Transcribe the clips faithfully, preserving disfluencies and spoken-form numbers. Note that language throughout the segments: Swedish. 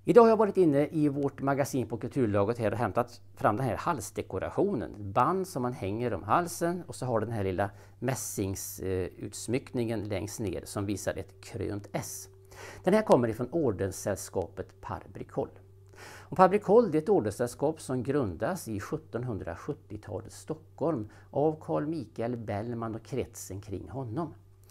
Idag har jag varit inne i vårt magasin på Kulturlaget här och hämtat fram den här halsdekorationen. Ett band som man hänger om halsen och så har den här lilla mässingsutsmyckningen längst ner som visar ett krönt S. Den här kommer ifrån ordenssällskapet Par Bricol. Och Par Bricol är ett ordenssällskap som grundas i sjuttonhundrasjuttiotalets Stockholm av Carl Michael Bellman och kretsen kring honom.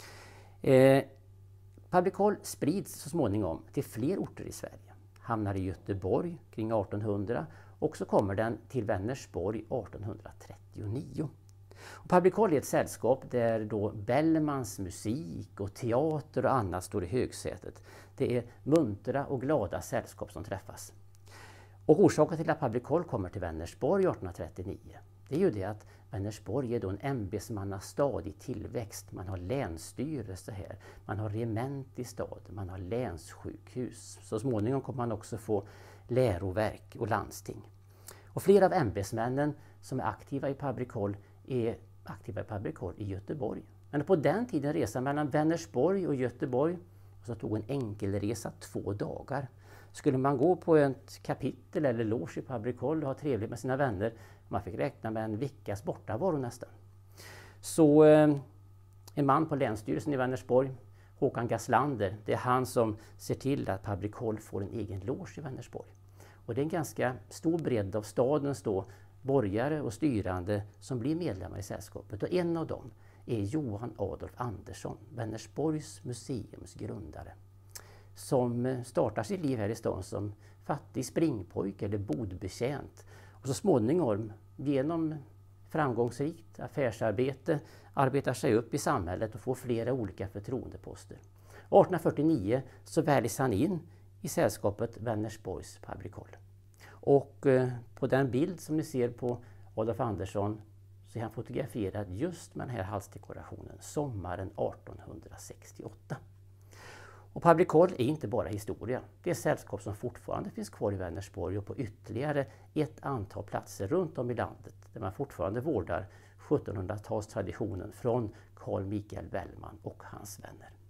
Eh, Par Bricol sprids så småningom till fler orter i Sverige. Hamnar i Göteborg kring artonhundra och så kommer den till Vänersborg artonhundratrettionio. Och Par Bricol är ett sällskap där då Bellmans musik och teater och annat står i högsätet. Det är muntra och glada sällskap som träffas. Och orsaken till att Par Bricol kommer till Vänersborg artonhundratrettionio, det är ju det att Vänersborg är då en ämbetsmannastad i tillväxt. Man har länsstyrelse här, man har rement i stad, man har länssjukhus. Så småningom kommer man också få läroverk och landsting. Och flera av ämbetsmännen som är aktiva i Par Bricol är aktiva i Par Bricol i Göteborg. Men på den tiden resan mellan Vänersborg och Göteborg, och så tog en enkelresa två dagar. Skulle man gå på ett kapitel eller loge i Par Bricol och ha trevligt med sina vänner, man fick räkna med en veckas bortavaro nästan. Så eh, en man på länsstyrelsen i Vänersborg, Håkan Gaslander, det är han som ser till att Par Bricol får en egen loge i Vänersborg. Och det är en ganska stor bredd av stadens då borgare och styrande som blir medlemmar i sällskapet. Och en av dem är Johan Adolf Andersson, Vänersborgs museums grundare, som startar sitt liv här i stan som fattig springpojke eller bodbetjänt. Och så småningom genom framgångsrikt affärsarbete arbetar sig upp i samhället och får flera olika förtroendeposter. artonhundrafyrtionio så väljs han in i sällskapet Vänersborgs Par Bricol. Och eh, på den bild som ni ser på Adolf Andersson så är han fotograferad just med den här halsdekorationen sommaren artonhundrasextioåtta. Och Par Bricol är inte bara historia. Det är sällskap som fortfarande finns kvar i Vänersborg och på ytterligare ett antal platser runt om i landet där man fortfarande vårdar sjuttonhundratalstraditionen från Carl Michael Bellman och hans vänner.